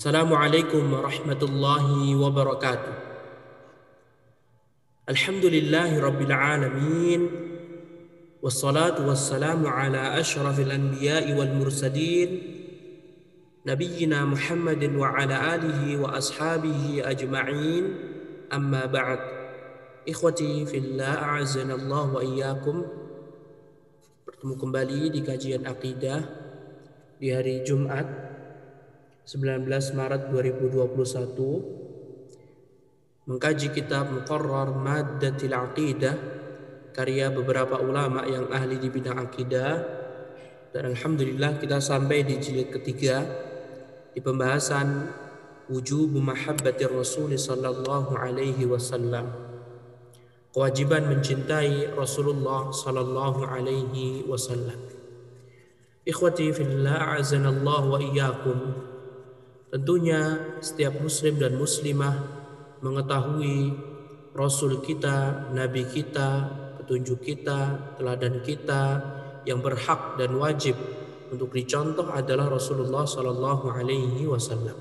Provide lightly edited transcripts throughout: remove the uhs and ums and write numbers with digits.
Assalamualaikum warahmatullahi wabarakatuh. Alhamdulillahi rabbil alamin. Wassalatu wassalamu ala ashrafil anbiya'i wal mursalin nabiyyina Muhammadin wa ala alihi wa ashabihi ajma'in. Amma ba'd. Ikhwati fillah, a'azanallahu wa iyyakum. Bertemu kembali di kajian akidah di hari Jumat 19 Maret 2021, mengkaji kitab Muqarrar Maddatil Aqidah karya beberapa ulama yang ahli di bidang akidah. Dan alhamdulillah kita sampai di jilid ketiga di pembahasan wujubu mahabbatir Rasul sallallahu alaihi wasallam, kewajiban mencintai Rasulullah sallallahu alaihi wasallam. Ikhwati fillah, a'azanallahu wa iyyakum. Tentunya setiap muslim dan muslimah mengetahui Rasul kita, Nabi kita, petunjuk kita, teladan kita yang berhak dan wajib untuk dicontoh adalah Rasulullah Sallallahu Alaihi Wasallam.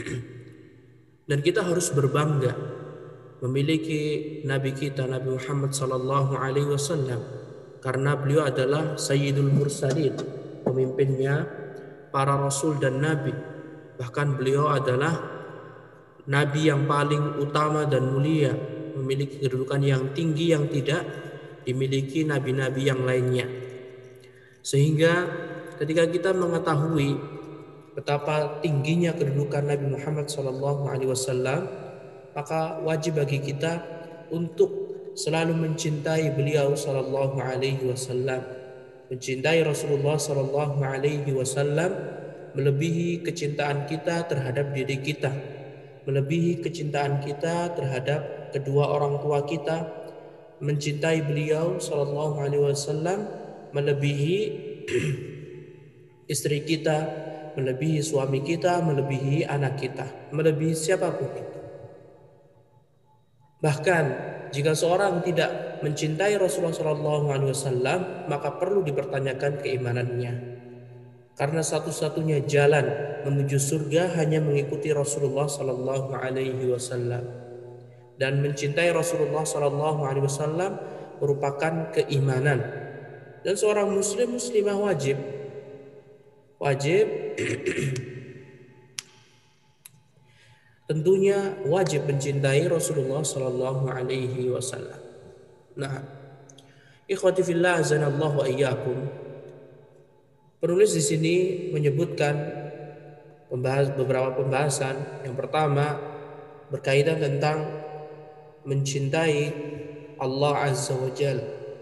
Dan kita harus berbangga memiliki Nabi kita, Nabi Muhammad Sallallahu Alaihi Wasallam, karena beliau adalah Sayyidul Mursalin, pemimpinnya para Rasul dan Nabi. Bahkan beliau adalah Nabi yang paling utama dan mulia, memiliki kedudukan yang tinggi yang tidak dimiliki nabi-nabi yang lainnya. Sehingga ketika kita mengetahui betapa tingginya kedudukan Nabi Muhammad SAW, maka wajib bagi kita untuk selalu mencintai beliau SAW, mencintai Rasulullah SAW, melebihi kecintaan kita terhadap diri kita, melebihi kecintaan kita terhadap kedua orang tua kita, mencintai beliau sallallahu alaihi wasallam melebihi istri kita, melebihi suami kita, melebihi anak kita, melebihi siapapun itu. Bahkan jika seorang tidak mencintai Rasulullah sallallahu alaihi wasallam, maka perlu dipertanyakan keimanannya. Karena satu-satunya jalan menuju surga hanya mengikuti Rasulullah sallallahu alaihi wasallam. Dan mencintai Rasulullah sallallahu alaihi wasallam merupakan keimanan. Dan seorang muslim muslimah wajib tentunya wajib mencintai Rasulullah sallallahu alaihi wasallam. Nah, ikhwati fillah, azanallahu wa iyyakum. Penulis di sini menyebutkan beberapa pembahasan. Yang pertama berkaitan tentang mencintai Allah Azza wa Jalla.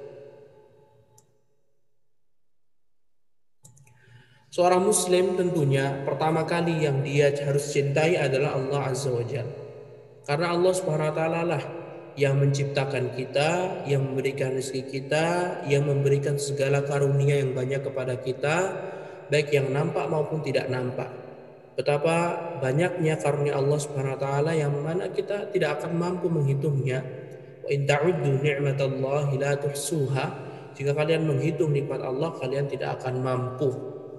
Seorang muslim tentunya pertama kali yang dia harus cintai adalah Allah Azza wa Jalla. Karena Allah Subhanahu wa taala lah yang menciptakan kita, yang memberikan rezeki kita, yang memberikan segala karunia yang banyak kepada kita, baik yang nampak maupun tidak nampak. Betapa banyaknya karunia Allah Subhanahu wa taala yang mana kita tidak akan mampu menghitungnya. Wa in ta'uddu ni'matallahi la tuhsuha. Jika kalian menghitung nikmat Allah, kalian tidak akan mampu.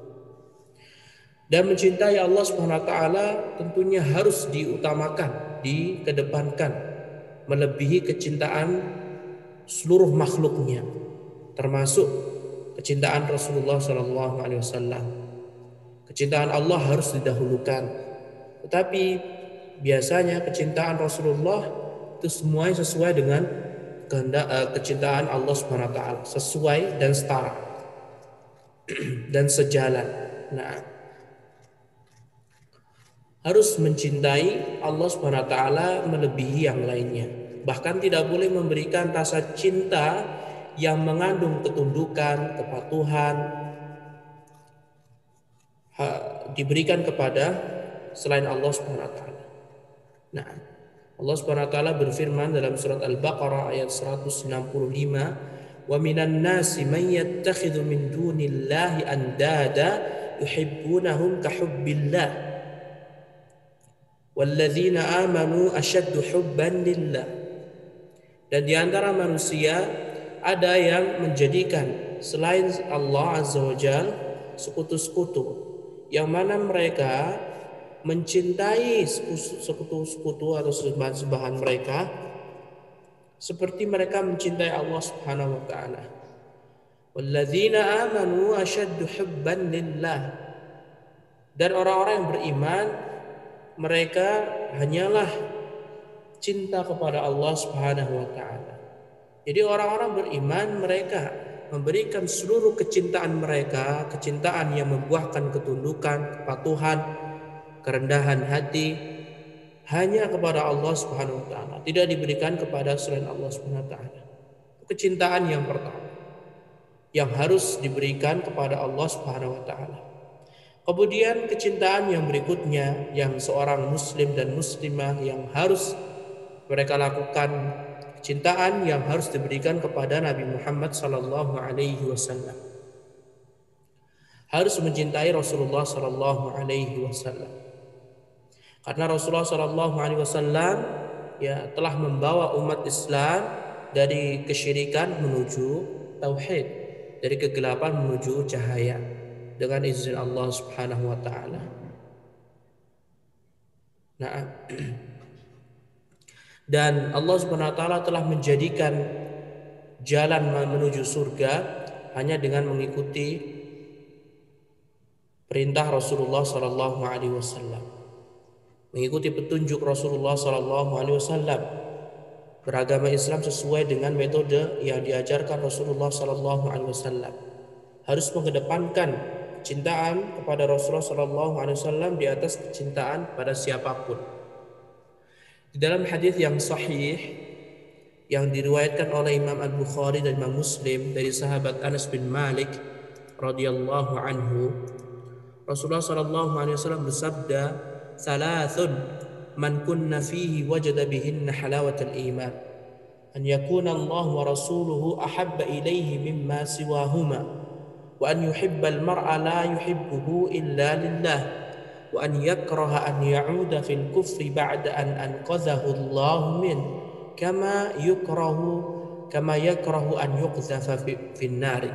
Dan mencintai Allah Subhanahu wa taala tentunya harus diutamakan, dikedepankan, melebihi kecintaan seluruh makhluknya, termasuk kecintaan Rasulullah SAW. Kecintaan Allah harus didahulukan. Tetapi biasanya kecintaan Rasulullah itu semuanya sesuai dengan kehendak kecintaan Allah Subhanahu wa taala, sesuai dan setara dan sejalan. Nah, harus mencintai Allah Subhanahu wa taala melebihi yang lainnya. Bahkan tidak boleh memberikan rasa cinta yang mengandung ketundukan, kepatuhan diberikan kepada selain Allah Subhanahu wa taala. Nah, Allah Subhanahu wa taala berfirman dalam surat Al-Baqarah ayat 165, "Wa minan nasi man yattakhidhu min dunillahi andada yuhibbunahum ka hubbillah. Walladzina amanu asyaddu hubban lillah." Dan di antara manusia ada yang menjadikan selain Allah Azza wa Jalla sekutu-sekutu, yang mana mereka mencintai sekutu-sekutu atau sembahan-sembahan mereka seperti mereka mencintai Allah Subhanahu wa taala. Walladzina amanu asyaddu hubban lillah. Dan orang-orang yang beriman mereka hanyalah cinta kepada Allah Subhanahu wa taala. Jadi orang-orang beriman mereka memberikan seluruh kecintaan mereka, kecintaan yang membuahkan ketundukan, kepatuhan, kerendahan hati hanya kepada Allah Subhanahu wa taala, tidak diberikan kepada selain Allah Subhanahu wa taala. Kecintaan yang pertama yang harus diberikan kepada Allah Subhanahu wa taala. Kemudian kecintaan yang berikutnya yang seorang muslim dan muslimah yang harus mereka lakukan, kecintaan yang harus diberikan kepada Nabi Muhammad sallallahu alaihi wasallam. Harus mencintai Rasulullah sallallahu alaihi wasallam. Karena Rasulullah sallallahu alaihi wasallam telah membawa umat Islam dari kesyirikan menuju tauhid, dari kegelapan menuju cahaya dengan izin Allah Subhanahu wa taala. Nah, dan Allah Subhanahu wa taala telah menjadikan jalan menuju surga hanya dengan mengikuti perintah Rasulullah sallallahu alaihi wasallam. Mengikuti petunjuk Rasulullah sallallahu alaihi wasallam. Beragama Islam sesuai dengan metode yang diajarkan Rasulullah sallallahu alaihi wasallam. Harus mengedepankan kecintaan kepada Rasulullah sallallahu alaihi wasallam di atas kecintaan pada siapapun. Di dalam hadis yang sahih yang diriwayatkan oleh Imam Al-Bukhari dan Imam Muslim dari sahabat Anas bin Malik radhiyallahu anhu, Rasulullah sallallahu alaihi wasallam bersabda, "Thalathun man kunna fihi wajada bihinna halawatal iman. An yakuna Allah wa rasuluhu ahabba ilaihi mimma siwahuma. Wa an yuhibbal mar'a la yuhibbuhu illa lillah. Wa an yakraha an ya'uda fil kufri ba'da an anqadhahu Allah min. Kama yakrahu an yuqdhafa fin nari."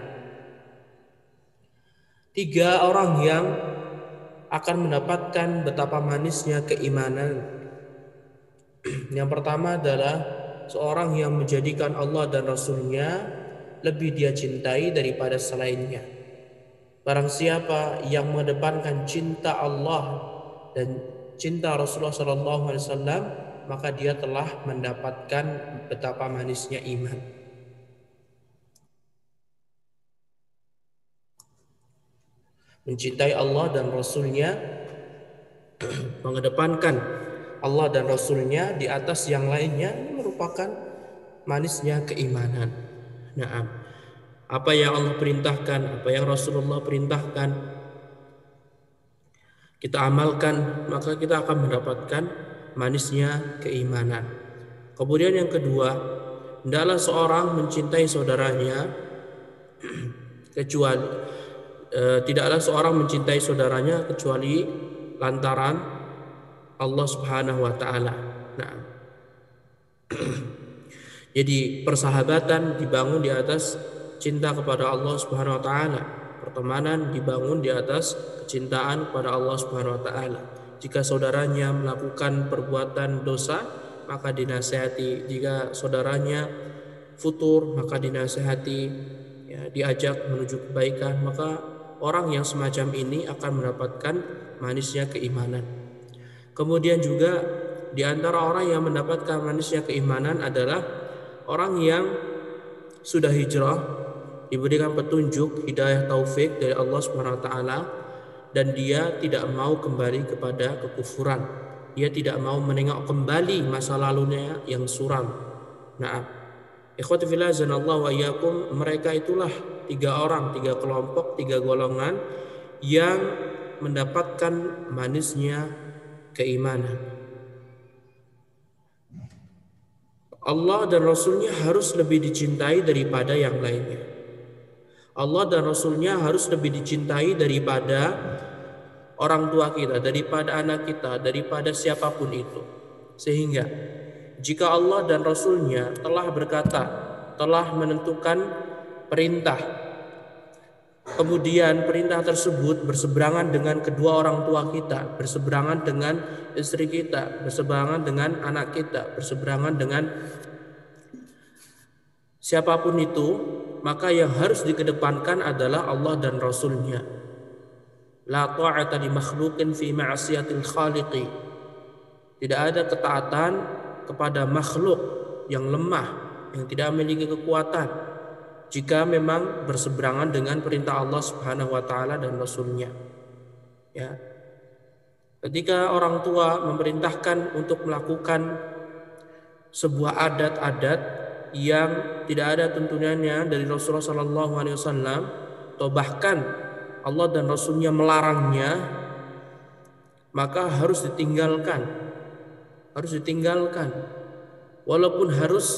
Tiga orang yang akan mendapatkan betapa manisnya keimanan. Yang pertama adalah seorang yang menjadikan Allah dan Rasulnya lebih dia cintai daripada selainnya. Barang siapa yang mengedepankan cinta Allah dan cinta Rasulullah SAW, maka dia telah mendapatkan betapa manisnya iman. Mencintai Allah dan Rasulnya, mengedepankan Allah dan Rasulnya di atas yang lainnya, ini merupakan manisnya keimanan. Nah, apa yang Allah perintahkan, apa yang Rasulullah perintahkan, kita amalkan, maka kita akan mendapatkan manisnya keimanan. Kemudian yang kedua, hendaklah seorang mencintai saudaranya tidaklah seorang mencintai saudaranya kecuali lantaran Allah Subhanahu wa taala. Nah, jadi persahabatan dibangun di atas cinta kepada Allah Subhanahu wa taala. Pertemanan dibangun di atas kecintaan kepada Allah Subhanahu wa taala. Jika saudaranya melakukan perbuatan dosa, maka dinasihati. Jika saudaranya futur, maka dinasihati, diajak menuju kebaikan. Maka orang yang semacam ini akan mendapatkan manisnya keimanan. Kemudian juga di antara orang yang mendapatkan manisnya keimanan adalah orang yang sudah hijrah, diberikan petunjuk, hidayah, taufik dari Allah Subhanahu wa taala, dan dia tidak mau kembali kepada kekufuran. Dia tidak mau menengok kembali masa lalunya yang suram. Nah, ikhwati fillah azanallahu wa iyyakum, mereka itulah tiga kelompok, tiga golongan yang mendapatkan manisnya keimanan. Allah dan Rasulnya harus lebih dicintai daripada yang lainnya. Allah dan Rasulnya harus lebih dicintai daripada orang tua kita, daripada anak kita, daripada siapapun itu. Sehingga jika Allah dan Rasulnya telah berkata, telah menentukan perintah kemudian perintah tersebut berseberangan dengan kedua orang tua kita, berseberangan dengan istri kita, berseberangan dengan anak kita, berseberangan dengan siapapun itu, maka yang harus dikedepankan adalah Allah dan Rasul-Nya. La ta'ata li makhluqin fi ma'siyatil khaliqi. Tidak ada ketaatan kepada makhluk yang lemah, yang tidak memiliki kekuatan, jika memang berseberangan dengan perintah Allah Subhanahu wa taala dan Rasul-Nya. Ya. Ketika orang tua memerintahkan untuk melakukan sebuah adat-adat yang tidak ada tuntunannya dari Rasulullah Sallallahu Alaihi Wasallam, atau bahkan Allah dan Rasul-Nya melarangnya, maka harus ditinggalkan. Harus ditinggalkan, walaupun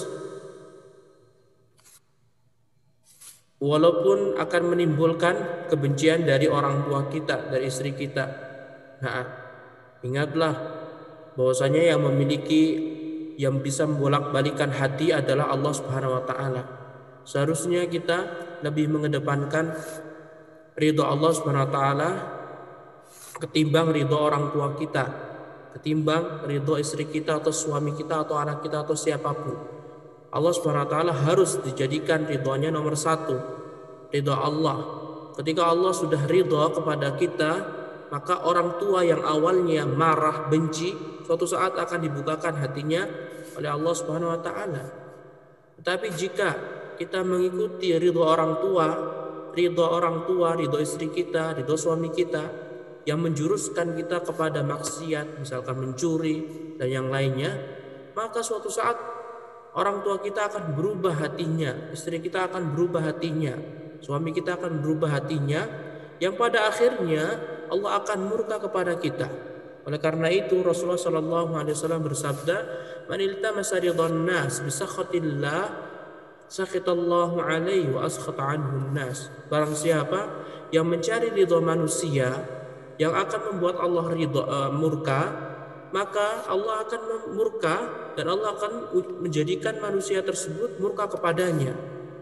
akan menimbulkan kebencian dari orang tua kita, dari istri kita. Nah, ingatlah bahwasanya yang bisa membolak-balikan hati adalah Allah Subhanahu wa taala. Seharusnya kita lebih mengedepankan ridho Allah Subhanahu wa taala ketimbang ridho orang tua kita, ketimbang ridho istri kita atau suami kita atau anak kita atau siapapun. Allah Subhanahu wa taala harus dijadikan ridhonya nomor satu, ridho Allah. Ketika Allah sudah ridho kepada kita, maka orang tua yang awalnya marah, benci, suatu saat akan dibukakan hatinya oleh Allah Subhanahu wa taala. Tetapi jika kita mengikuti ridho orang tua, ridho istri kita, ridho suami kita, yang menjuruskan kita kepada maksiat, misalkan mencuri dan yang lainnya, maka suatu saat orang tua kita akan berubah hatinya, istri kita akan berubah hatinya, suami kita akan berubah hatinya, yang pada akhirnya Allah akan murka kepada kita. Oleh karena itu Rasulullah Sallallahu Alaihi Wasallam bersabda, "Man iltamasa ridwan nas bisakhatillah, sakhitallahu alaihi wa askhata anhun nas." Barang siapa yang mencari ridha manusia yang akan membuat Allah murka, maka Allah akan murka dan Allah akan menjadikan manusia tersebut murka kepadanya.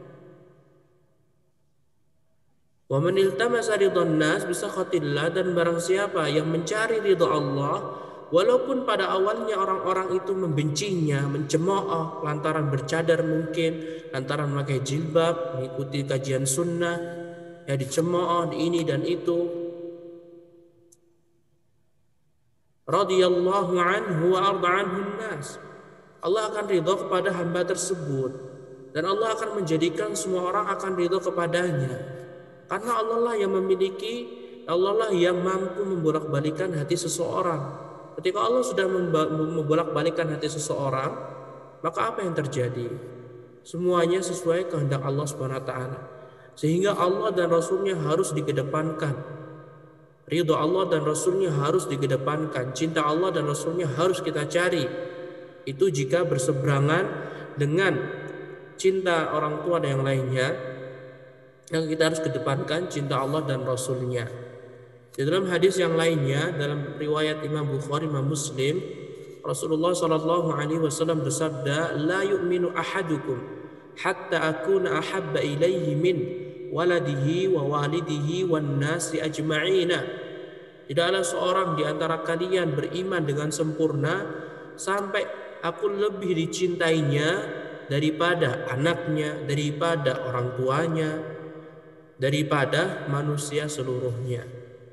Wa man iltamasa ridwan nas bisakhatillah, dan barang siapa yang mencari ridha Allah walaupun pada awalnya orang-orang itu membencinya, mencemooh lantaran bercadar, mungkin lantaran memakai jilbab, mengikuti kajian sunnah, ya dicemooh di ini dan itu, radhiyallahu anhu wa arda anhun nas, Allah akan ridha kepada hamba tersebut dan Allah akan menjadikan semua orang akan ridha kepadanya, karena Allah lah yang memiliki, Allah lah yang mampu membolak-balikan hati seseorang. Ketika Allah sudah membolak-balikan hati seseorang, maka apa yang terjadi? Semuanya sesuai kehendak Allah Subhanahu wa taala. Sehingga Allah dan Rasul-Nya harus dikedepankan. Ridho Allah dan Rasul-Nya harus dikedepankan. Cinta Allah dan Rasul-Nya harus kita cari. Itu jika berseberangan dengan cinta orang tua dan yang lainnya, yang kita harus kedepankan cinta Allah dan Rasul-Nya. Di dalam hadis yang lainnya, dalam riwayat Imam Bukhari, Imam Muslim, Rasulullah Shallallahu Alaihi Wasallam bersabda, "La yu'minu ahadukum hatta akuna ahabba ilaihi min waladihi wa walidihi wan nasi ajma'ina." Tidaklah seorang di antara kalian beriman dengan sempurna sampai aku lebih dicintainya daripada anaknya, daripada orang tuanya, daripada manusia seluruhnya.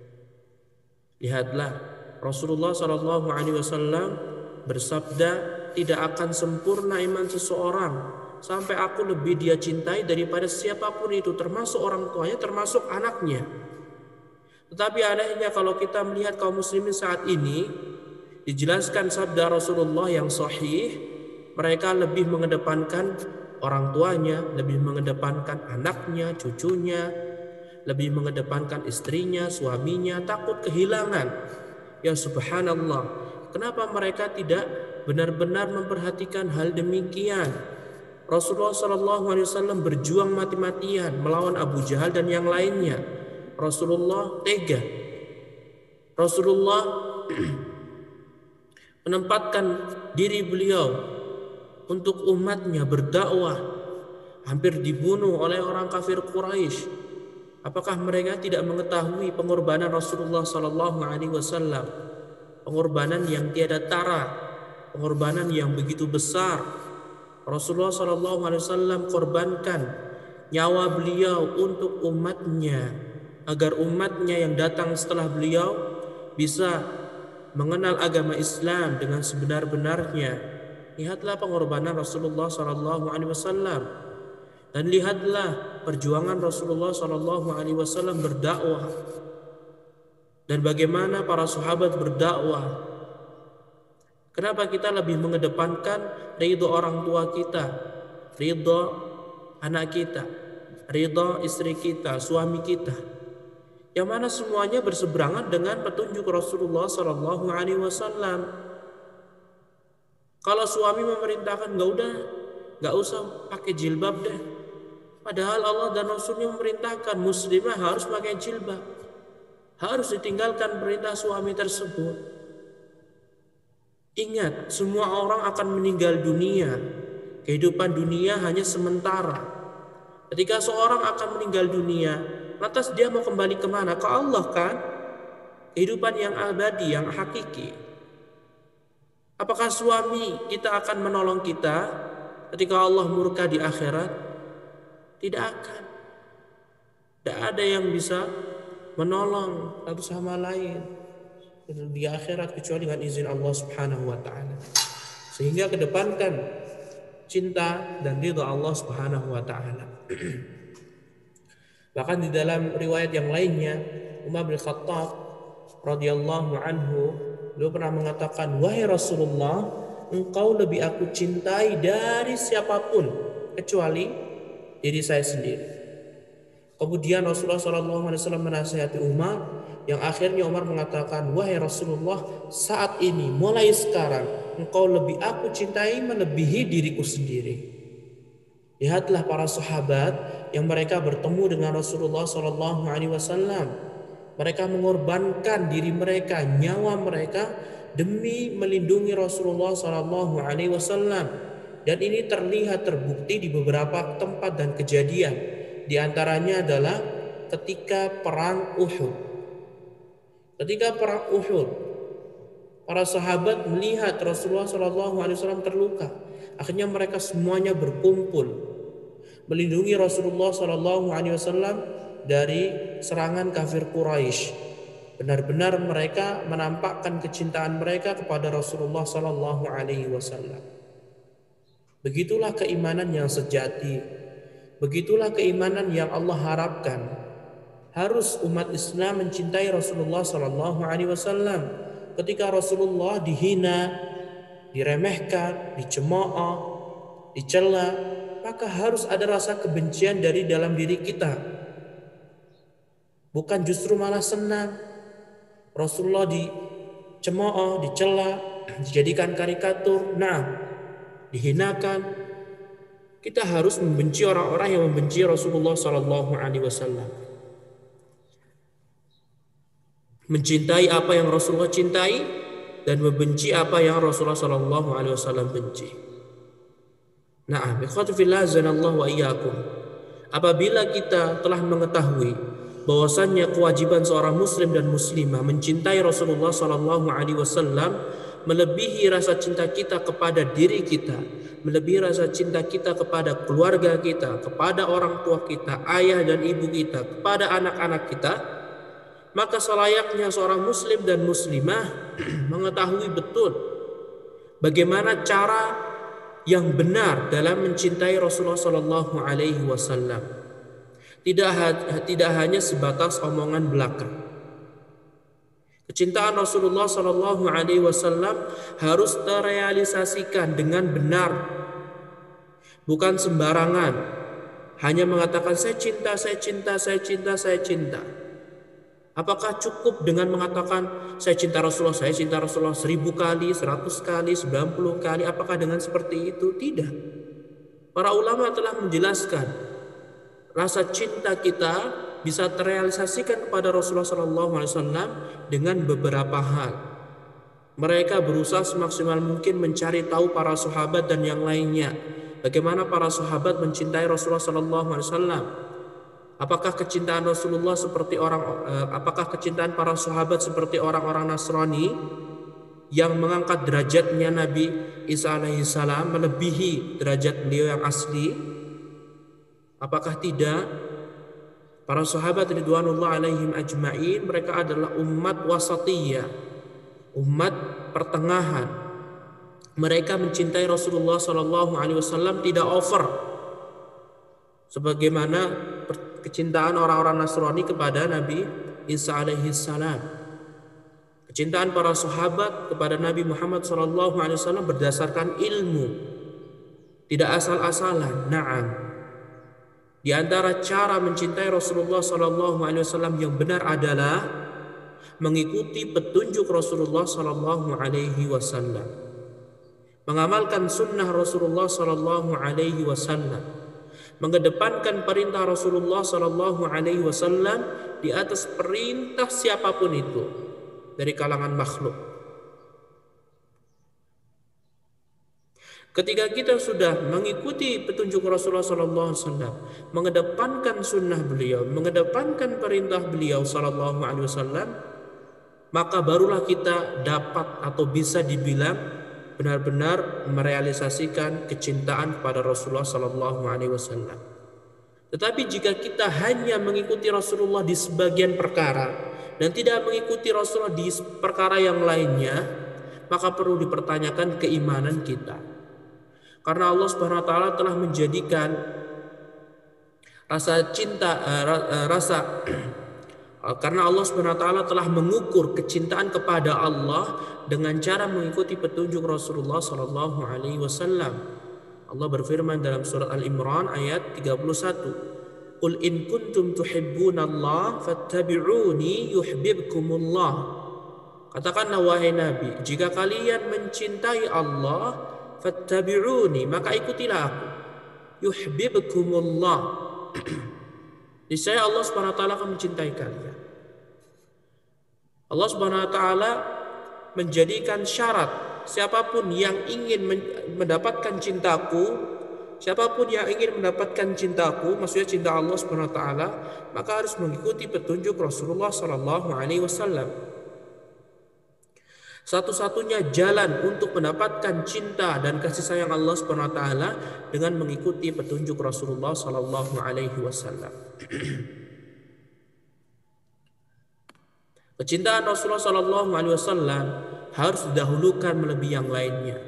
Lihatlah, Rasulullah Shallallahu Alaihi Wasallam bersabda, tidak akan sempurna iman seseorang sampai aku lebih dia cintai daripada siapapun itu, termasuk orang tuanya, termasuk anaknya. Tetapi anehnya kalau kita melihat kaum muslimin saat ini, dijelaskan sabda Rasulullah yang sahih, mereka lebih mengedepankan orang tuanya, lebih mengedepankan anaknya, cucunya, lebih mengedepankan istrinya, suaminya, takut kehilangan. Ya subhanallah, kenapa mereka tidak benar-benar memperhatikan hal demikian? Rasulullah SAW berjuang mati-matian melawan Abu Jahal dan yang lainnya. Rasulullah tega. Rasulullah menempatkan diri beliau untuk umatnya berdakwah, hampir dibunuh oleh orang kafir Quraisy. Apakah mereka tidak mengetahui pengorbanan Rasulullah Sallallahu Alaihi Wasallam, pengorbanan yang tiada tara, pengorbanan yang begitu besar? Rasulullah Sallallahu Alaihi Wasallam korbankan nyawa beliau untuk umatnya, agar umatnya yang datang setelah beliau bisa mengenal agama Islam dengan sebenar-benarnya. Lihatlah pengorbanan Rasulullah Sallallahu Alaihi Wasallam, dan lihatlah perjuangan Rasulullah Sallallahu Alaihi Wasallam berdakwah, dan bagaimana para sahabat berdakwah. Kenapa kita lebih mengedepankan ridho orang tua kita, ridho anak kita, ridho istri kita, suami kita, yang mana semuanya berseberangan dengan petunjuk Rasulullah Sallallahu Alaihi Wasallam? Kalau suami memerintahkan nggak usah pakai jilbab deh, padahal Allah dan Rasulnya memerintahkan muslimah harus pakai jilbab, harus ditinggalkan perintah suami tersebut. Ingat, semua orang akan meninggal dunia. Kehidupan dunia hanya sementara. Ketika seorang akan meninggal dunia, lantas dia mau kembali kemana? Ke Allah kan? Kehidupan yang abadi, yang hakiki. Apakah suami kita akan menolong kita ketika Allah murka di akhirat? Tidak akan. Tidak ada yang bisa menolong satu sama lain di akhirat kecuali dengan izin Allah Subhanahu wa taala. Sehingga kedepankan cinta dan ridha Allah Subhanahu wa taala. Bahkan di dalam riwayat yang lainnya, Umar bin Khattab radhiyallahu anhu, beliau pernah mengatakan, "Wahai Rasulullah, engkau lebih aku cintai dari siapapun kecuali diri saya sendiri." Kemudian Rasulullah SAW menasihati Umar, yang akhirnya Umar mengatakan, "Wahai Rasulullah, saat ini, mulai sekarang, engkau lebih aku cintai melebihi diriku sendiri." Lihatlah para sahabat yang mereka bertemu dengan Rasulullah SAW. Mereka mengorbankan diri mereka, nyawa mereka demi melindungi Rasulullah SAW. Dan ini terlihat terbukti di beberapa tempat dan kejadian. Di antaranya adalah ketika perang Uhud. Ketika perang Uhud, para sahabat melihat Rasulullah SAW terluka. Akhirnya mereka semuanya berkumpul melindungi Rasulullah SAW dari serangan kafir Quraisy. Benar-benar mereka menampakkan kecintaan mereka kepada Rasulullah SAW. Begitulah keimanan yang sejati. Begitulah keimanan yang Allah harapkan. Harus umat Islam mencintai Rasulullah SAW. Ketika Rasulullah dihina, diremehkan, dicemooh, dicela, maka harus ada rasa kebencian dari dalam diri kita. Bukan justru malah senang. Rasulullah dicemooh, dicela, dijadikan karikatur, dihinakan. Kita harus membenci orang-orang yang membenci Rasulullah SAW. Mencintai apa yang Rasulullah cintai dan membenci apa yang Rasulullah SAW benci. Ikhwatu fillah azanallahu wa iyyakum. Apabila kita telah mengetahui bahwasannya kewajiban seorang muslim dan muslimah mencintai Rasulullah SAW melebihi rasa cinta kita kepada diri kita, melebihi rasa cinta kita kepada keluarga kita, kepada orang tua kita, ayah dan ibu kita, kepada anak-anak kita, maka selayaknya seorang muslim dan muslimah mengetahui betul bagaimana cara yang benar dalam mencintai Rasulullah Sallallahu Alaihi Wasallam. Tidak hanya sebatas omongan belaka. Kecintaan Rasulullah Sallallahu Alaihi Wasallam harus terrealisasikan dengan benar, bukan sembarangan. Hanya mengatakan saya cinta, saya cinta, saya cinta, saya cinta. Apakah cukup dengan mengatakan saya cinta Rasulullah 1000 kali, 100 kali, 90 kali? Apakah dengan seperti itu? Tidak. Para ulama telah menjelaskan rasa cinta kita bisa terrealisasikan kepada Rasulullah SAW dengan beberapa hal. Mereka berusaha semaksimal mungkin mencari tahu para sahabat dan yang lainnya, bagaimana para sahabat mencintai Rasulullah SAW. Apakah kecintaan Rasulullah apakah kecintaan para sahabat seperti orang-orang Nasrani yang mengangkat derajatnya Nabi Isa alaihissalam melebihi derajat beliau yang asli? Apakah tidak? Para sahabat ridwanullah alaihim ajma'in, mereka adalah umat wasatiyah, umat pertengahan. Mereka mencintai Rasulullah SAW tidak over, sebagaimana kecintaan orang-orang Nasrani kepada Nabi Isa alaihissalam. Kecintaan para sahabat kepada Nabi Muhammad SAW berdasarkan ilmu, tidak asal-asalan. Na'am. Di antara cara mencintai Rasulullah SAW yang benar adalah mengikuti petunjuk Rasulullah SAW, mengamalkan sunnah Rasulullah SAW, mengedepankan perintah Rasulullah SAW di atas perintah siapapun itu dari kalangan makhluk. Ketika kita sudah mengikuti petunjuk Rasulullah SAW, mengedepankan sunnah beliau, mengedepankan perintah beliau SAW, maka barulah kita dapat atau bisa dibilang benar-benar merealisasikan kecintaan kepada Rasulullah SAW. Tetapi jika kita hanya mengikuti Rasulullah di sebagian perkara dan tidak mengikuti Rasulullah di perkara yang lainnya, maka perlu dipertanyakan keimanan kita. Karena Allah Subhanahu wa taala telah menjadikan rasa cinta karena Allah Subhanahu wa taala telah mengukur kecintaan kepada Allah dengan cara mengikuti petunjuk Rasulullah sallallahu alaihi wasallam. Allah berfirman dalam surat Al-Imran ayat 31, "Qul in kuntum tuhibbunallaha fattabi'uni yuhibbukumullah." Katakanlah wahai Nabi, jika kalian mencintai Allah, fattabi'uni, maka ikutilah aku. Yuhibbukumullah. Niscaya Allah Subhanahu wa taala akan mencintai kalian. Allah Subhanahu wa taala menjadikan syarat siapapun yang ingin mendapatkan cintaku, siapapun yang ingin mendapatkan cintaku, maksudnya cinta Allah Subhanahu wa taala, maka harus mengikuti petunjuk Rasulullah sallallahu alaihi wasallam. Satu-satunya jalan untuk mendapatkan cinta dan kasih sayang Allah Subhanahu wa taala dengan mengikuti petunjuk Rasulullah sallallahu alaihi wasallam. Kecintaan Rasulullah sallallahu alaihi wasallam harus didahulukan melebihi yang lainnya.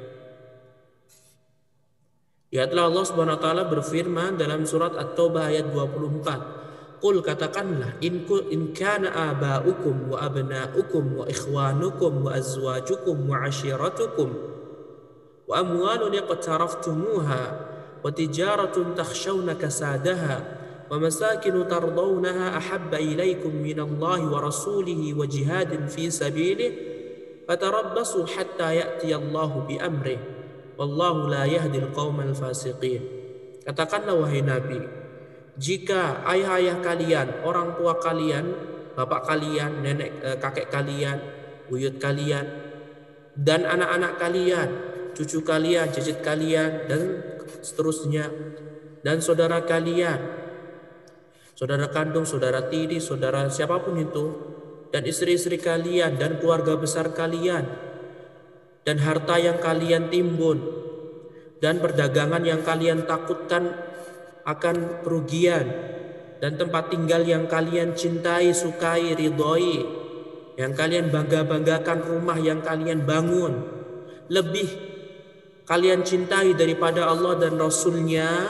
Lihatlah Allah Subhanahu wa taala berfirman dalam surat At-Taubah ayat 24. Qul, katakanlah, in kana aba'ukum wa abna'ukum wa ikhwanukum wa azwajukum wa ashiratukum wa amwalun iqtaraftumuha wa tijaratun takhshawna kasadaha wa masakinu tardawnaha ahabba ilaykum minallahi wa rasulihi wa jihadin fi sabilihi fatarabbasu hatta ya'tiyallahu bi amrih wallahu la yahdil qaumal fasiqin. Katakanlah wahai Nabi, jika ayah-ayah kalian, orang tua kalian, bapak kalian, kakek kalian, buyut kalian, dan anak-anak kalian, cucu kalian, cicit kalian, dan seterusnya, dan saudara kalian, saudara kandung, saudara tiri, saudara siapapun itu, dan istri-istri kalian, dan keluarga besar kalian, dan harta yang kalian timbun, dan perdagangan yang kalian takutkan akan kerugian, dan tempat tinggal yang kalian cintai, sukai, ridhoi, yang kalian bangga-banggakan, rumah yang kalian bangun, lebih kalian cintai daripada Allah dan Rasulnya,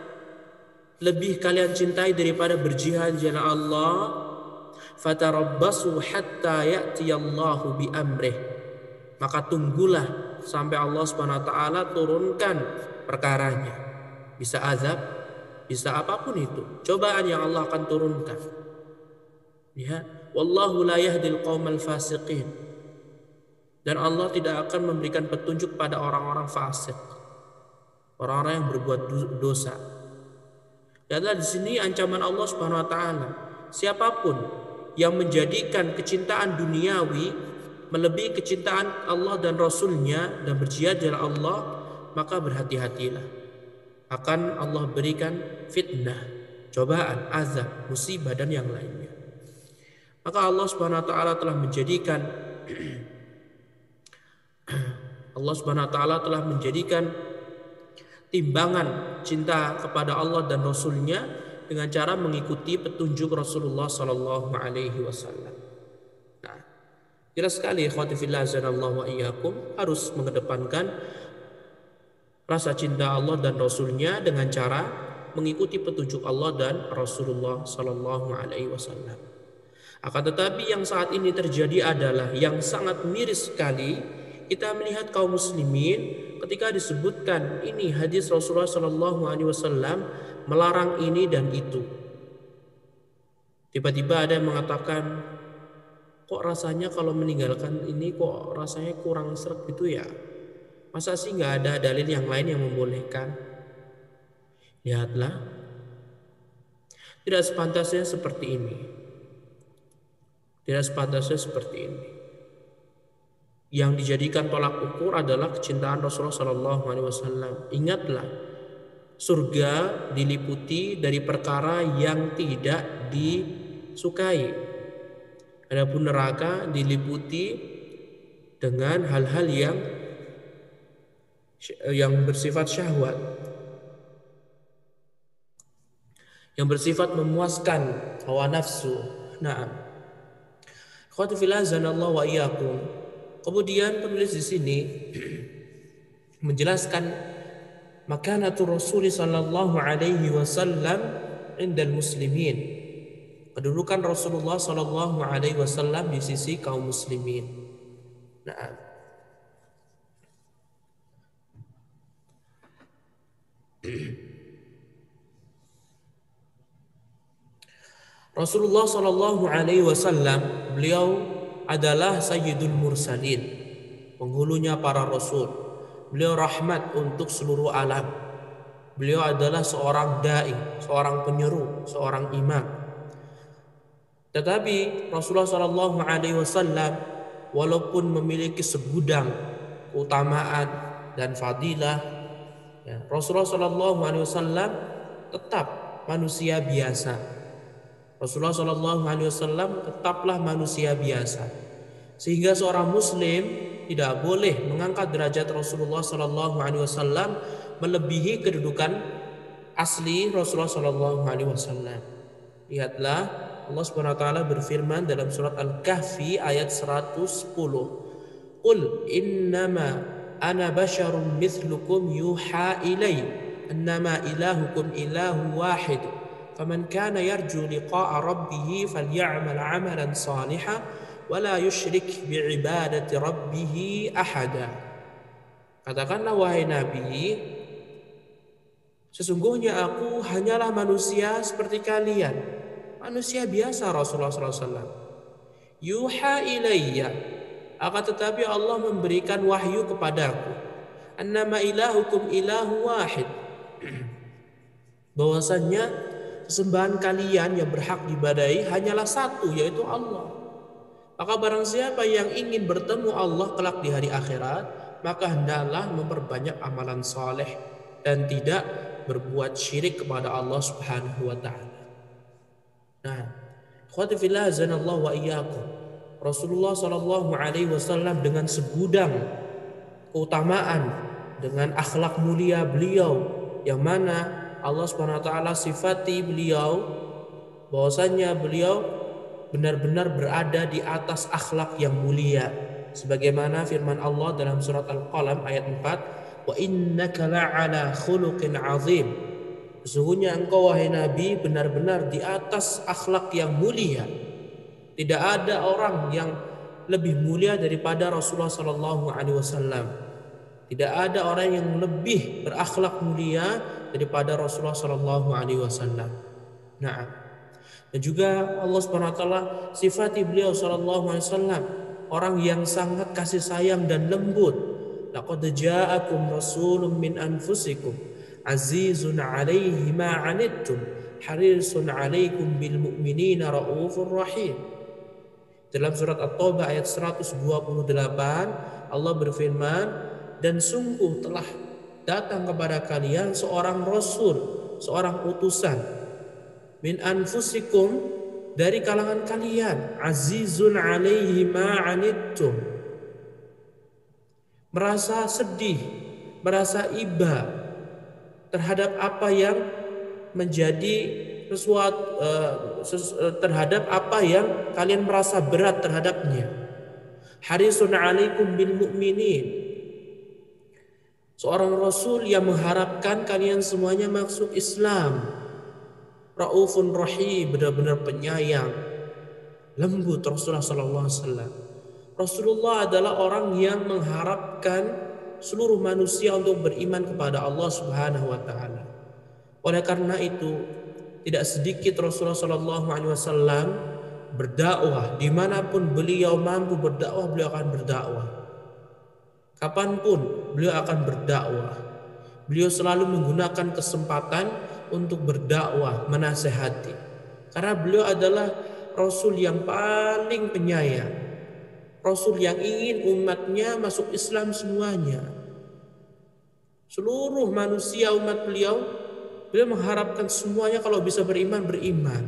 lebih kalian cintai daripada berjihad di jalan Allah, fatarabbasu hatta ya'tiyallahu bi amrih, maka tunggulah sampai Allah Subhanahu wa taala turunkan perkaranya. Bisa azab, bisa apapun itu, cobaan yang Allah akan turunkan. Ya, wallahu la yahdil qaumal fasiqin. Dan Allah tidak akan memberikan petunjuk pada orang-orang fasik, orang-orang yang berbuat dosa. Dan di sini ancaman Allah Subhanahu wa taala, siapapun yang menjadikan kecintaan duniawi melebihi kecintaan Allah dan Rasulnya dan berjihad di jalan Allah, maka berhati-hatilah, akan Allah berikan fitnah, cobaan, azab, musibah dan yang lainnya. Maka Allah Subhanahu wa taala telah menjadikan Allah Subhanahu wa taala telah menjadikan timbangan cinta kepada Allah dan Rasulnya dengan cara mengikuti petunjuk Rasulullah Sallallahu Alaihi Wasallam. Nah, jelas sekali ikhwati fillah azanallahu wa iyyakum harus mengedepankan rasa cinta Allah dan Rasulnya dengan cara mengikuti petunjuk Allah dan Rasulullah Sallallahu Alaihi Wasallam. Akan tetapi yang saat ini terjadi adalah yang sangat miris sekali. Kita melihat kaum muslimin ketika disebutkan ini hadis Rasulullah Sallallahu Alaihi Wasallam melarang ini dan itu. Tiba-tiba ada yang mengatakan, kok rasanya kalau meninggalkan ini kok rasanya kurang seret gitu ya. Masa sih nggak ada dalil yang lain yang membolehkan? Lihatlah, tidak sepantasnya seperti ini. Tidak sepantasnya seperti ini. Yang dijadikan tolak ukur adalah kecintaan Rasulullah Sallallahu Alaihi Wasallam. Ingatlah, surga diliputi dari perkara yang tidak disukai. Adapun neraka diliputi dengan hal-hal yang bersifat syahwat, yang bersifat memuaskan hawa nafsu. Nah, akhwati fillah azanallahu wa iyyakum. Kemudian penulis di sini menjelaskan makanatu Rasul sallallahu alaihi wasallam indal muslimin. Kedudukan Rasulullah sallallahu alaihi wasallam di sisi kaum muslimin. Nah, Rasulullah sallallahu alaihi wasallam beliau adalah Sayyidul Mursalin, penghulunya para rasul. Beliau rahmat untuk seluruh alam. Beliau adalah seorang dai, seorang penyeru, seorang imam. Tetapi Rasulullah sallallahu alaihi wasallam walaupun memiliki segudang keutamaan dan fadilah, ya, Rasulullah sallallahu alaihi wasallam tetap manusia biasa. Rasulullah Shallallahu Alaihi Wasallam tetaplah manusia biasa, sehingga seorang Muslim tidak boleh mengangkat derajat Rasulullah Shallallahu Alaihi Wasallam melebihi kedudukan asli Rasulullah Shallallahu Alaihi Wasallam. Lihatlah, Allah Subhanahu Wa Taala berfirman dalam surat Al-Kahfi ayat 110. Qul innama ana basyarum mithlukum yuha ilai annama ilahukum ilahu wahid. فَمَنْ كَانَ يَرْجُو لِقَاءَ رَبِّهِ فَلْيَعْمَلْ عَمَلًا صَالِحًا وَلَا يُشْرِكْ بِعِبَادَةِ رَبِّهِ أَحَدًا. Katakanlah wahai Nabi, sesungguhnya aku hanyalah manusia seperti kalian, manusia biasa. Rasulullah SAW yuha ilayya, akan tetapi Allah memberikan wahyu kepadaku, annama ilahukum ilahu wahid, bahwasannya sesembahan kalian yang berhak diibadahi hanyalah satu, yaitu Allah. Maka barang siapa yang ingin bertemu Allah kelak di hari akhirat, maka hendaklah memperbanyak amalan saleh dan tidak berbuat syirik kepada Allah Subhanahu wa taala. Nah, ikhwati fillah azanallahu wa iyyakum. Rasulullah sallallahu alaihi wasallam dengan segudang keutamaan, dengan akhlak mulia beliau, yang mana Allah Subhanahu wa taala sifati beliau bahwasanya beliau benar-benar berada di atas akhlak yang mulia, sebagaimana firman Allah dalam surat Al-Qalam ayat 4, wa innaka la'ala khuluqin azim. Sesungguhnya engkau wahai Nabi benar-benar di atas akhlak yang mulia. Tidak ada orang yang lebih mulia daripada Rasulullah sallallahu alaihi wasallam. Tidak ada orang yang lebih berakhlak mulia daripada Rasulullah Sallallahu Alaihi Wasallam. Nah, dan juga Allah Subhanahu Wa Taala sifati beliau Sallallahu Alaihi Wasallam orang yang sangat kasih sayang dan lembut. Laqad ja'akum rasulun min anfusikum azizun 'alaihi ma 'anittum harisun 'alaikum bil mu'minina raufur rahim. Dalam surat At-Taubah ayat 128 Allah berfirman, dan sungguh telah datang kepada kalian seorang rasul, seorang utusan min anfusikum, dari kalangan kalian, azizun alaihi ma anittum, merasa sedih, merasa iba terhadap apa yang menjadi sesuatu, terhadap apa yang kalian merasa berat terhadapnya. Harisun alaikum bil mu'minin, seorang rasul yang mengharapkan kalian semuanya masuk Islam. Raufun rahim, benar-benar penyayang, lembut Rasulullah sallallahu alaihi wasallam. Rasulullah adalah orang yang mengharapkan seluruh manusia untuk beriman kepada Allah Subhanahu wa taala. Oleh karena itu, tidak sedikit Rasulullah sallallahu alaihi wasallam berdakwah, dimanapun beliau mampu berdakwah, beliau akan berdakwah. Kapanpun beliau akan berdakwah. Beliau selalu menggunakan kesempatan untuk berdakwah, menasehati. Karena beliau adalah Rasul yang paling penyayang, Rasul yang ingin umatnya masuk Islam semuanya. Seluruh manusia umat beliau mengharapkan semuanya kalau bisa beriman, beriman.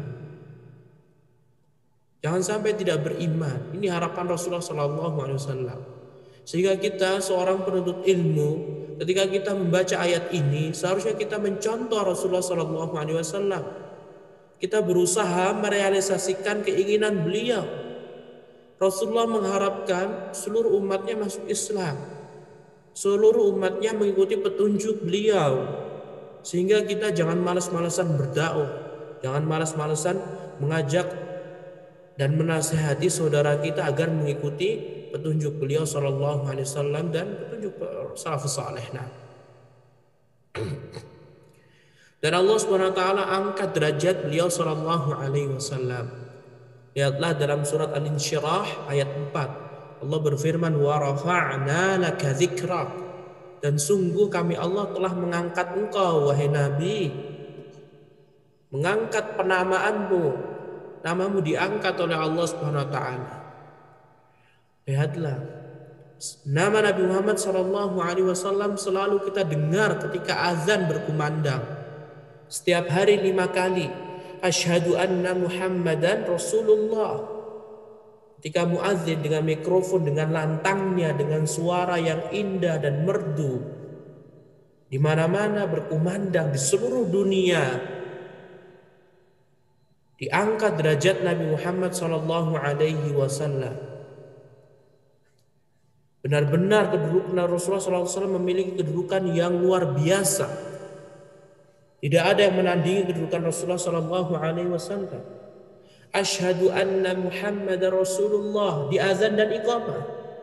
Jangan sampai tidak beriman. Ini harapan Rasulullah SAW. Sehingga kita seorang penuntut ilmu, ketika kita membaca ayat ini, seharusnya kita mencontoh Rasulullah SAW. Kita berusaha merealisasikan keinginan beliau. Rasulullah mengharapkan seluruh umatnya masuk Islam, seluruh umatnya mengikuti petunjuk beliau. Sehingga kita jangan malas-malasan berdakwah, jangan malas-malasan mengajak dan menasihati saudara kita agar mengikuti petunjuk beliau sallallahu alaihi wasallam dan petunjuk salafus saleh. Dan Allah Subhanahu wa taala angkat derajat beliau sallallahu alaihi wasallam. Lihatlah dalam surat Al-Insyirah ayat 4. Allah berfirman, wa rafa'na laka dzikrak, dan sungguh kami Allah telah mengangkat engkau wahai Nabi, mengangkat penamaanmu, namamu diangkat oleh Allah Subhanahu wa taala. Lihatlah, nama Nabi Muhammad sallallahu alaihi wasallam selalu kita dengar ketika azan berkumandang. Setiap hari 5 kali, asyhadu anna Muhammadan Rasulullah. Ketika muadzin dengan mikrofon, dengan lantangnya, dengan suara yang indah dan merdu, di mana-mana berkumandang di seluruh dunia, diangkat derajat Nabi Muhammad sallallahu alaihi wasallam. Benar-benar kedudukan Rasulullah sallallahu alaihi wasallam memiliki kedudukan yang luar biasa. Tidak ada yang menandingi kedudukan Rasulullah sallallahu alaihi wasallam. Asyhadu anna Muhammadar Rasulullah di azan dan iqamah.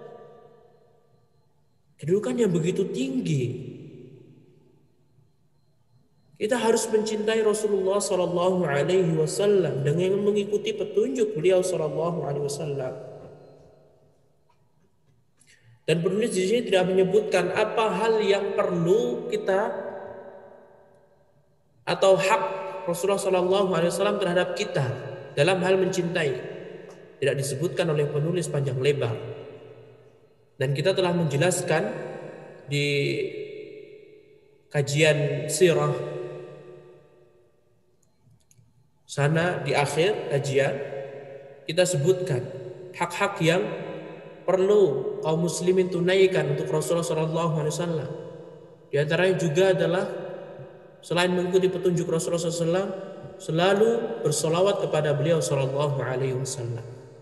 Kedudukan yang begitu tinggi. Kita harus mencintai Rasulullah sallallahu alaihi wasallam dengan mengikuti petunjuk beliau sallallahu alaihi wasallam. Dan penulis di sini tidak menyebutkan apa hal yang perlu kita atau hak Rasulullah sallallahu alaihi wasallam terhadap kita dalam hal mencintai. Tidak disebutkan oleh penulis panjang lebar. Dan kita telah menjelaskan di kajian sirah sana, di akhir kajian kita sebutkan hak-hak yang perlu kaum muslimin tunaikan untuk Rasulullah SAW. Di antaranya juga adalah selain mengikuti petunjuk Rasulullah SAW, selalu bersolawat kepada beliau SAW.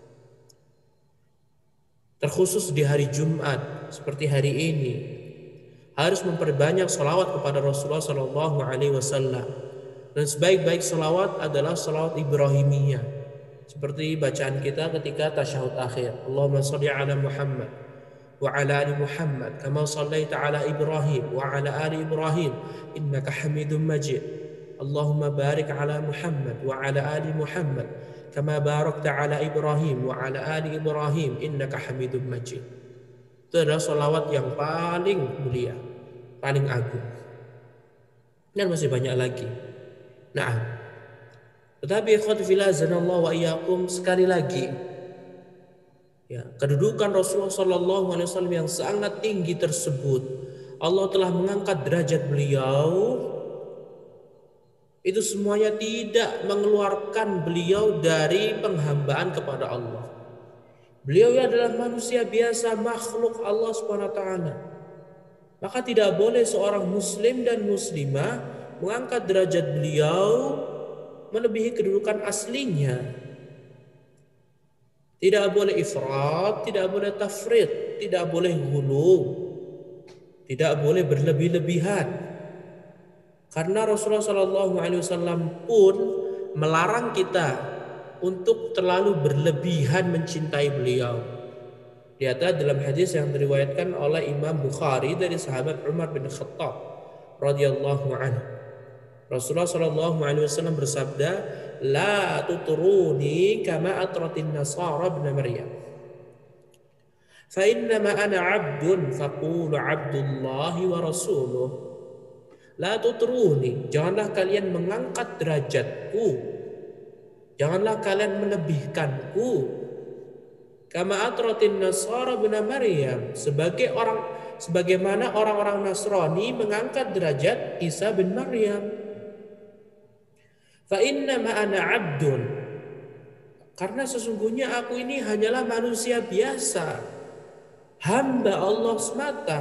Terkhusus di hari Jumat seperti hari ini, harus memperbanyak solawat kepada Rasulullah SAW. Dan sebaik-baik solawat adalah solawat Ibrahimiyah, seperti bacaan kita ketika tasyahud akhir. Allahumma sholli ala Muhammad wa ala ali Muhammad kama shallaita ala Ibrahim wa ala ali Ibrahim innaka Hamidum Majid. Allahumma barik ala Muhammad wa ala ali Muhammad kama barakta ala Ibrahim wa ala ali Ibrahim innaka Hamidum Majid. Itu adalah salawat yang paling mulia, paling agung. Dan masih banyak lagi. Nah, tetapi ikhwati fillah azanallahu wa iyyakum, sekali lagi ya, kedudukan Rasulullah sallallahu alaihi wasallam yang sangat tinggi tersebut, Allah telah mengangkat derajat beliau itu semuanya tidak mengeluarkan beliau dari penghambaan kepada Allah. Beliau adalah manusia biasa, makhluk Allah Subhanahu wa taala. Maka tidak boleh seorang muslim dan muslimah mengangkat derajat beliau melebihi kedudukan aslinya. Tidak boleh ifrat, tidak boleh tafrid, tidak boleh ghulu, tidak boleh berlebih-lebihan. Karena Rasulullah SAW pun melarang kita untuk terlalu berlebihan mencintai beliau. Lihat dalam hadis yang diriwayatkan oleh Imam Bukhari dari sahabat Umar bin Khattab radhiyallahu anhu. Rasulullah SAW bersabda, "La tutruni kama atratin nasara ibn Maryam. Fa innama ana 'abdun faqulu 'abdullahi wa rasuluh." La tutruni, janganlah kalian mengangkat derajatku, janganlah kalian melebihkanku. Kama atratin nasara ibn Maryam, sebagaimana orang-orang Nasrani mengangkat derajat Isa bin Maryam. Fa innama ana 'abdun, karena sesungguhnya aku ini hanyalah manusia biasa, hamba Allah semata.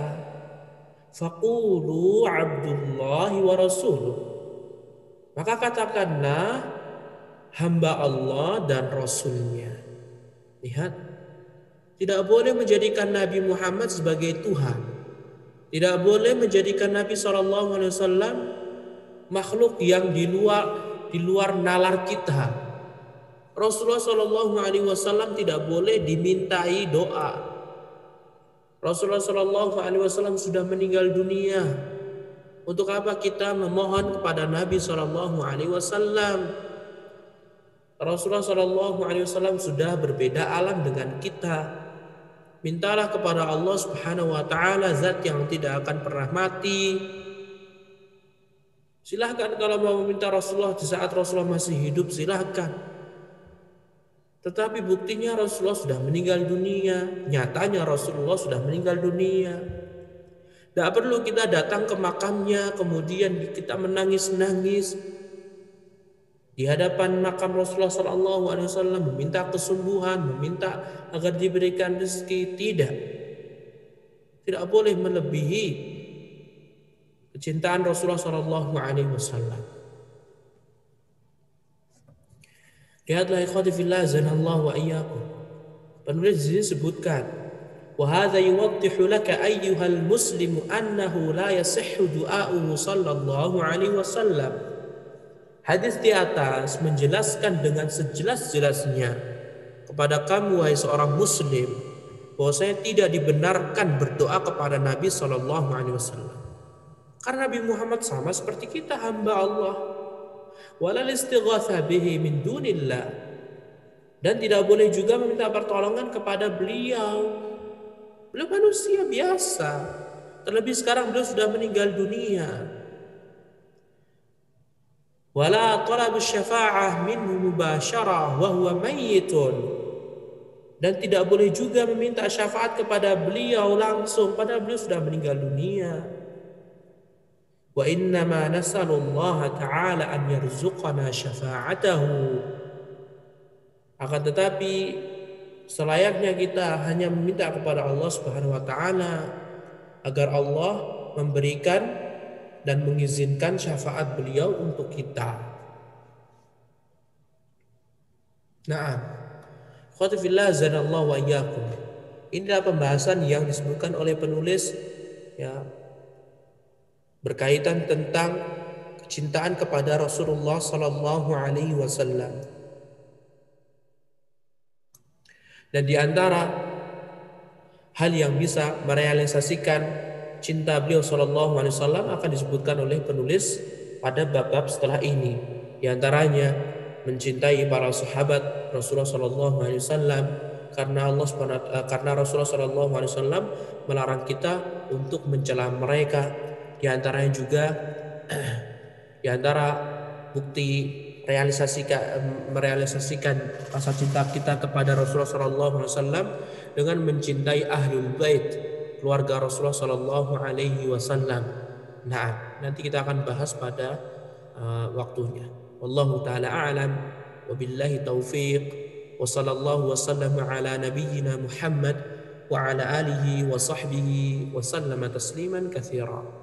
Faqulu 'abdullahi wa rasuluh, maka katakanlah hamba Allah dan Rasulnya. Lihat, tidak boleh menjadikan Nabi Muhammad sebagai Tuhan, tidak boleh menjadikan Nabi SAW makhluk yang di luar nalar kita. Rasulullah SAW tidak boleh dimintai doa. Rasulullah SAW sudah meninggal dunia. Untuk apa kita memohon kepada Nabi SAW? Rasulullah SAW sudah berbeda alam dengan kita. Mintalah kepada Allah Subhanahu wa taala, zat yang tidak akan pernah mati. Silahkan kalau mau meminta Rasulullah di saat Rasulullah masih hidup, silahkan. Tetapi buktinya Rasulullah sudah meninggal dunia. Nyatanya Rasulullah sudah meninggal dunia. Tidak perlu kita datang ke makamnya kemudian kita menangis-nangis di hadapan makam Rasulullah SAW, meminta kesembuhan, meminta agar diberikan rezeki. Tidak boleh melebihi kecintaan Rasulullah SAW. Lihatlah ikhwati fillah, zanallahu wa iyyakum. Penulis di sini sebutkan, wa hadza yuwaddihu laka ayyuhal muslimu annahu la yasihhu du'a'uhu sallallahu alaihi wasallam. Hadis di atas menjelaskan dengan sejelas-jelasnya kepada kamu wahai seorang muslim bahwa saya tidak dibenarkan berdoa kepada Nabi sallallahu alaihi wasallam. Karena Nabi Muhammad sama seperti kita, hamba Allah. Walal istighatha bihi min dunillah, dan tidak boleh juga meminta pertolongan kepada beliau. Beliau manusia biasa, terlebih sekarang beliau sudah meninggal dunia. Wala talab syafa'ah minhu mubasyarah wa huwa mayyitun, dan tidak boleh juga meminta syafaat kepada beliau langsung padahal beliau sudah meninggal dunia. Wa innama nas'alullaha ta'ala an yarzuqana syafa'atahu. Akan tetapi selayaknya kita hanya meminta kepada Allah Subhanahu wa taala agar Allah memberikan dan mengizinkan syafaat beliau untuk kita. Naam. Khawati fillah zanallahu wa iyyakum. Inilah pembahasan yang disebutkan oleh penulis ya, berkaitan tentang kecintaan kepada Rasulullah sallallahu alaihi wasallam. Dan di antara hal yang bisa merealisasikan cinta beliau sallallahu alaihi wasallam akan disebutkan oleh penulis pada bab-bab setelah ini. Di antaranya mencintai para sahabat Rasulullah sallallahu alaihi wasallam karena Rasulullah sallallahu alaihi wasallam melarang kita untuk mencela mereka. Di antaranya juga di antara bukti merealisasikan rasa cinta kita kepada Rasulullah SAW dengan mencintai ahlul bait, keluarga Rasulullah SAW. Nah, nanti kita akan bahas pada waktunya. Wallahu taala a'lam, wabillahi taufiq, wa sallallahu wasallam ala nabiyyina Muhammad wa ala alihi wa sahbihi wa sallama tasliman katsira.